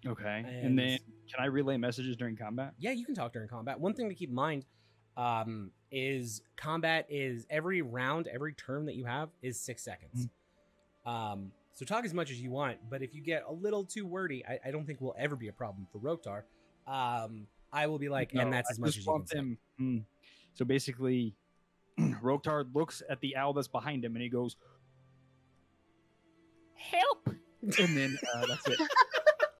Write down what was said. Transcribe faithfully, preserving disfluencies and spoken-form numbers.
Okay. And, And- then can I relay messages during combat? Yeah, you can talk during combat. One thing to keep in mind um, is combat is every round, every turn that you have is six seconds. Um, so talk as much as you want, but if you get a little too wordy, I, I don't think will ever be a problem for Roktar. Um, I will be like, No, and that's I as much just as you can want say. them. Mm. So basically, Roktar looks at the owl that's behind him and he goes, "Help!" And then uh, that's it.